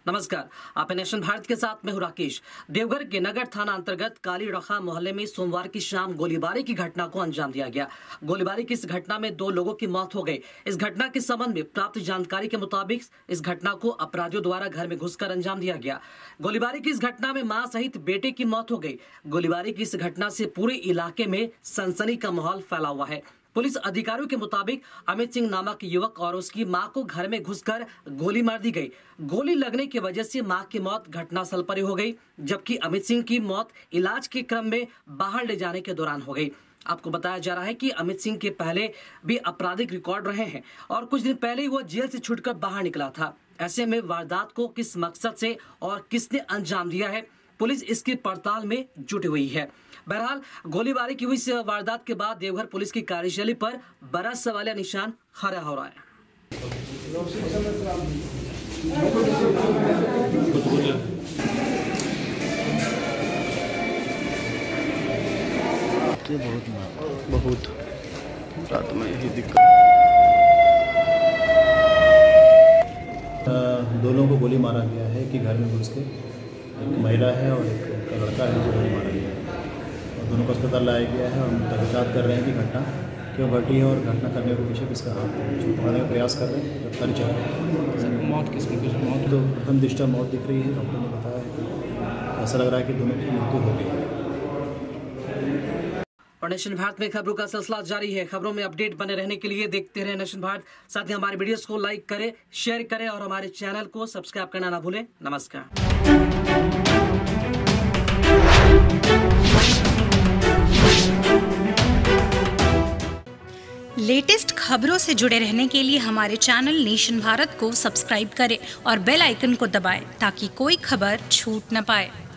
नमस्कार, आप नेशन भारत के साथ मैं हूं राकेश। देवघर के नगर थाना अंतर्गत काली रखा मोहल्ले में सोमवार की शाम गोलीबारी की घटना को अंजाम दिया गया। गोलीबारी की इस घटना में 2 लोगों की मौत हो गई। इस घटना के संबंध में प्राप्त जानकारी के मुताबिक इस घटना को अपराधियों द्वारा घर में घुसकर अंजाम दिया गया। गोलीबारी की इस घटना में मां सहित बेटे की मौत हो गई। गोलीबारी की इस घटना से पूरे इलाके में सनसनी का माहौल फैला हुआ है। पुलिस अधिकारियों के मुताबिक अमित सिंह नामक युवक और उसकी मां को घर में घुसकर गोली मार दी गई। गोली लगने की वजह से मां की मौत घटनास्थल पर ही हो गई, जबकि अमित सिंह की मौत इलाज के क्रम में बाहर ले जाने के दौरान हो गई। आपको बताया जा रहा है कि अमित सिंह के पहले भी आपराधिक रिकॉर्ड रहे हैं और कुछ दिन पहले ही वो जेल से छूटकर बाहर निकला था। ऐसे में वारदात को किस मकसद से और किसने अंजाम दिया है, पुलिस इसकी पड़ताल में जुटी हुई है। बहरहाल गोलीबारी की हुई इस वारदात के बाद देवघर पुलिस की कार्यशैली पर बड़ा सवालिया निशान खड़ा हो रहा है। बहुत रात में यही दिक्कत। 2 लोगों को गोली मारा गया है कि घर में घुस के, एक महिला है और एक लड़का है जो गोली मारा गया है और दोनों को अस्पताल लाया गया है और हम तहकीकात कर रहे हैं कि घटना क्यों घटी है और घटना करने के पीछे किसका हाथ है, छुपाने का प्रयास कर रहे हैं। गिरफ्तारी चल रही है। मौत किसकी? मौत तो प्रथम दृष्टया मौत दिख रही है। डॉक्टर ने बताया है कि ऐसा लग रहा है कि दोनों की मृत्यु हो गई है। और नेशन भारत में खबरों का सिलसिला जारी है। खबरों में अपडेट बने रहने के लिए देखते रहे नेशन भारत। साथ ही हमारे वीडियोस को लाइक करें, शेयर करें और हमारे चैनल को सब्सक्राइब करना ना भूलें। नमस्कार। लेटेस्ट खबरों से जुड़े रहने के लिए हमारे चैनल नेशन भारत को सब्सक्राइब करें और बेल आइकन को दबाएं ताकि कोई खबर छूट न पाए।